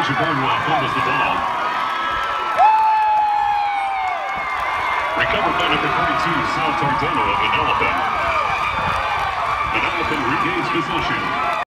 Elijah Barnwell fumbles the ball. Recovered by number 42, Sal Tardella of Manalapan. Manalapan regains possession.